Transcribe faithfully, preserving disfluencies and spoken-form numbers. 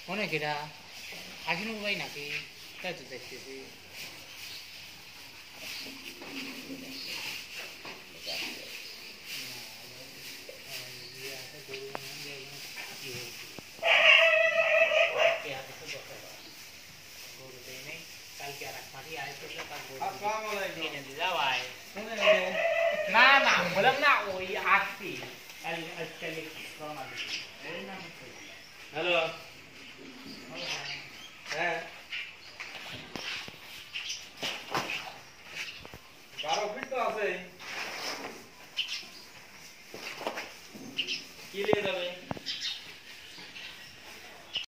অনেকেরা হাসিনুর ভাই নাকি তাই তো দেখতেছি না না বললাম না ওই আসছি